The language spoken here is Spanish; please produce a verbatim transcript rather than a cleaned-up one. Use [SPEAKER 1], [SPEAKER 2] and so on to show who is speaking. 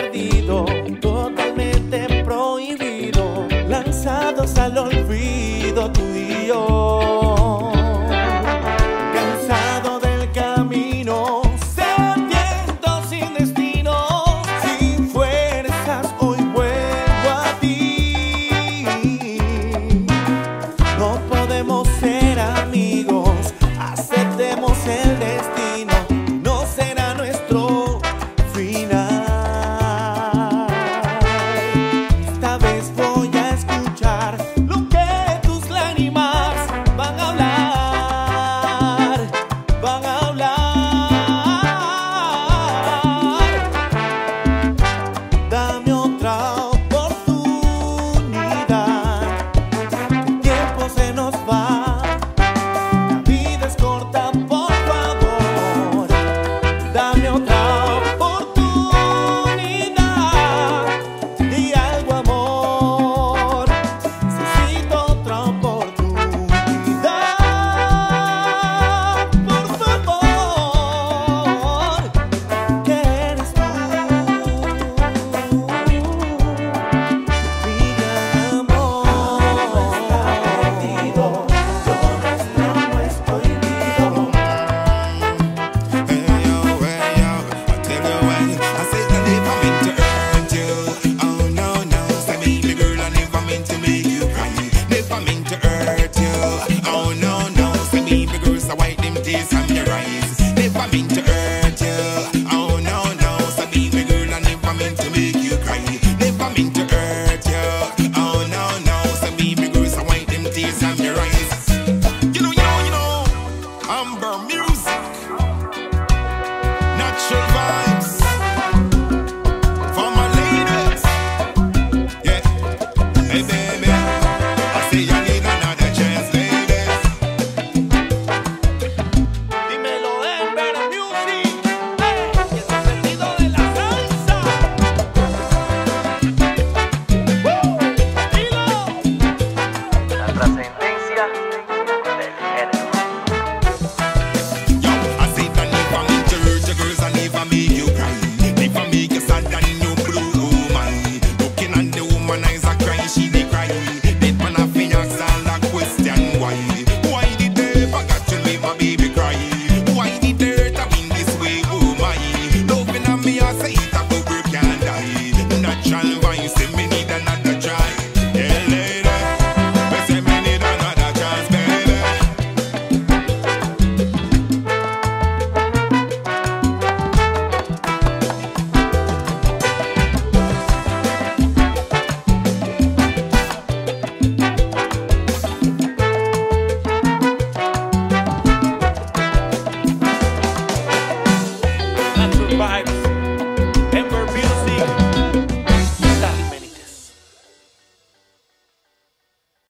[SPEAKER 1] perdido, totalmente prohibido, lanzados al olvido tú y yo. Cansado del camino, sediento sin destino, sin fuerzas, hoy vuelvo a ti. No podemos ser amigos, aceptemos el destino, no será nuestro final. Esta vez voy a escuchar lo que tus lágrimas van a hablar, van a hablar. Dame otra oportunidad, el tiempo se nos va, la vida es corta, por favor. Dame otra oportunidad, di algo, amor, necesito otra oportunidad, por favor. ¿Qué eres tú? Mi gran amor. Está perdido, yo no estoy vivo.
[SPEAKER 2] Hey yo, hey yo, I tell you when I say that if I meant to hurt you, oh no no, say baby girl I never meant to make you cry, never meant to hurt you, oh no no, say baby girl so wipe them tears from your eyes, never meant to hurt you, oh no no, say baby girl I never meant to make you cry, never meant to hurt you, oh no no, say baby girl so wipe them tears from your eyes. You know, you know, you know, Amber Music. Natural vibes for my ladies. Yeah, hey baby, I say you need another chance, ladies.
[SPEAKER 1] Dímelo, Amber Music, hey, y el sentido de la salsa. ¡Woo! ¡Dilo!
[SPEAKER 3] La trascendencia del género.
[SPEAKER 2] Yo, I say that never meant to hurt you, girls, I never make you cry, never make you sad and you blue, oh my. Looking at the woman eyes a cry, she dey cry. Dead man a fi ask all that question why. Why did they forget to make my baby cry? Why did they hurt her in this way, oh my? Loving on me, I say it a bubble can die. Natural voice